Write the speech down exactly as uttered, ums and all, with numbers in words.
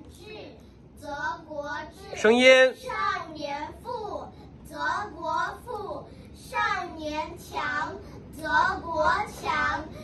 智，则国智； 声音。 少年富，则国富；少年强，则国强。